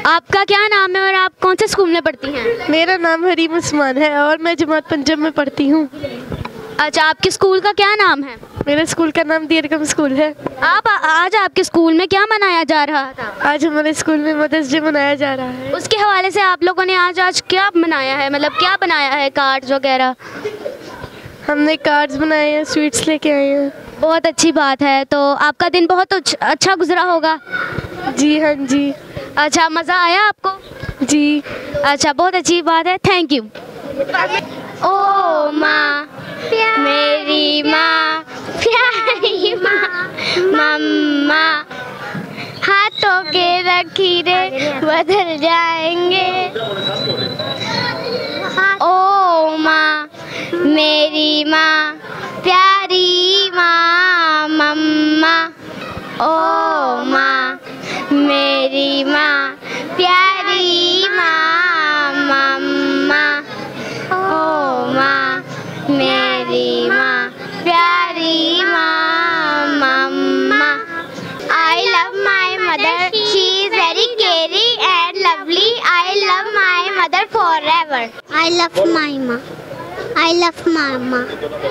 आपका क्या नाम है और आप कौन से स्कूल में पढ़ती हैं? मेरा नाम हरीम उस्मान है और मैं जमात पंजाब में पढ़ती हूँ। अच्छा, आपके स्कूल का क्या नाम है? मेरे स्कूल का नाम दीरकम स्कूल है। आज आपके स्कूल में क्या मनाया जा रहा था? आज हमारे स्कूल में मदर्स डे मनाया जा रहा है। उसके हवाले से आप लोगों ने आज क्या मनाया है, मतलब क्या बनाया है, कार्ड्स वगैरह? हमने कार्ड्स बनाए हैं, स्वीट्स लेके आए हैं। बहुत अच्छी बात है। तो आपका दिन बहुत अच्छा गुजरा होगा? जी हाँ जी। अच्छा, मज़ा आया आपको? जी। अच्छा, बहुत अच्छी बात है, थैंक यू। ओ माँ मेरी माँ, प्यारी माँ, मम्मा हाथों के लकीरे बदल जाएंगे। ओ माँ मेरी माँ, प्यारी माँ, मम्मा। ओ माँ मेरी माँ, प्यारी माँ, मम्मा। ओ माँ मेरी माँ, प्यारी माँ, मम्मा। I love my mother. She is very caring and lovely. I love my mother forever. I love my mom. I love mama.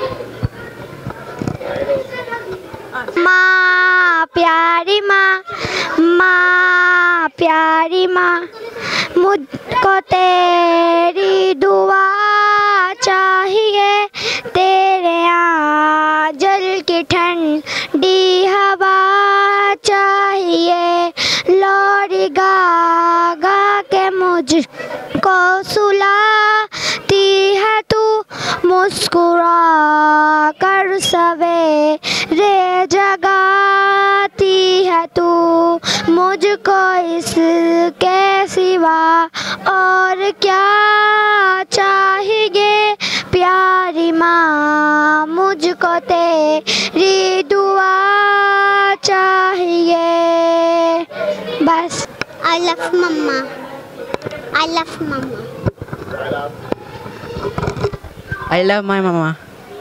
माँ प्यारी माँ, माँ प्यारी माँ, मुझको तेरी दुआ चाहिए, तेरे आंचल की ठंडी हवा चाहिए, लोरी गा गा के मुझको सुलाती है तू, मुस्कुरा कर सवेरे जगाती है तू, मुझको इसके सिवा और क्या चाहिए, प्यारी माँ मुझको तेरी दुआ चाहिए। बस। I love mama. I love mama. I love my mama.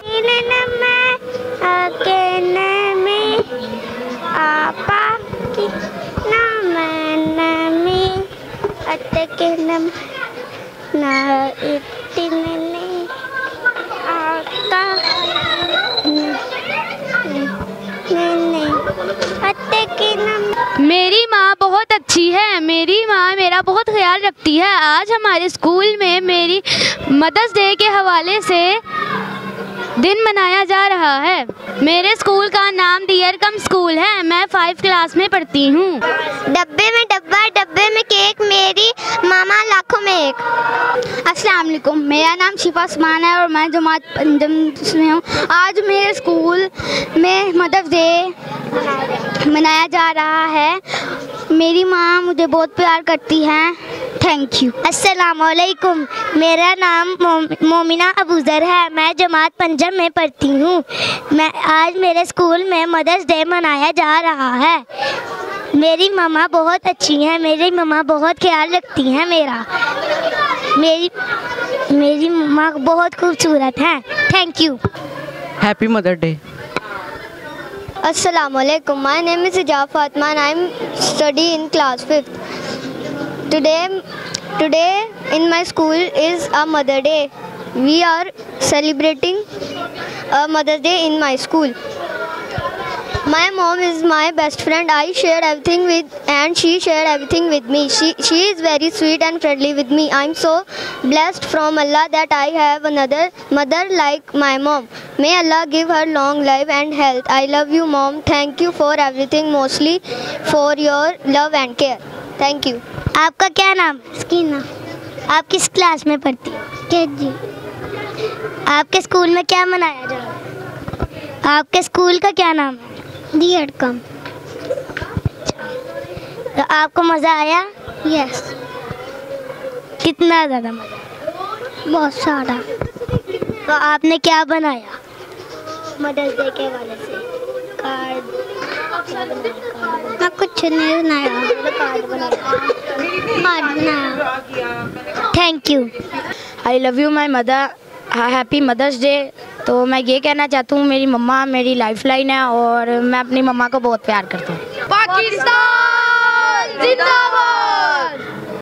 मेरी माँ बहुत अच्छी है, मेरी माँ मेरा बहुत ख्याल रखती है। आज हमारे स्कूल में मेरी मदर्स डे के हवाले से दिन मनाया जा रहा है। मेरे स्कूल का नाम दीरकम स्कूल है। मैं 5 क्लास में पढ़ती हूँ। डब्बे में डब्बा, डब्बे में केक, मेरी मामा लाखों में एक। अस्सलाम वालेकुम, मेरा नाम शिफा उस्मान है और मैं जमात पंजाब में हूँ। आज मेरे स्कूल में मदर्स डे मनाया जा रहा है। मेरी माँ मुझे बहुत प्यार करती है। Thank you. अस्सलाम वालेकुम, मेरा नाम मोमिना अबूजर है। मैं जमात पंजाब में पढ़ती हूँ। मैं आज मेरे स्कूल में मदर्स डे मनाया जा रहा है। मेरी मम्मा बहुत अच्छी हैं, मेरी मम्मा बहुत ख्याल रखती हैं मेरा। मेरी मम्मा बहुत खूबसूरत हैं। Thank you. Happy Mother Day. Assalamu alaikum. My name is Hijab Fatma and I am study in class 5th. Today in my school is a Mother Day. We are celebrating a Mother's Day in my school. My mom is my best friend. I shared everything with and she shared everything with me. She is very sweet and friendly with me. I'm so blessed from Allah that I have another mother like my mom. May Allah give her long life and health. I love you mom. Thank you for everything, mostly for your love and care. Thank you. आपका क्या नाम? स्कीना। आप किस class में पढ़ती हो? KG. आपके school में क्या मनाया जा रहा है? आपके स्कूल का क्या नाम है? दीरकम। तो आपको मज़ा आया? यस। कितना ज़्यादा मज़ा? बहुत सारा। तो आपने क्या बनाया? मदर्स डे के हवाले से कार्ड। मैं कुछ नहीं बनाया। कार्ड बनाया। Thank you. I love you my mother, happy mother's day. तो मैं ये कहना चाहता हूँ, मेरी मम्मा मेरी लाइफ लाइन है और मैं अपनी मम्मा को बहुत प्यार करता हूँ। पाकिस्तान।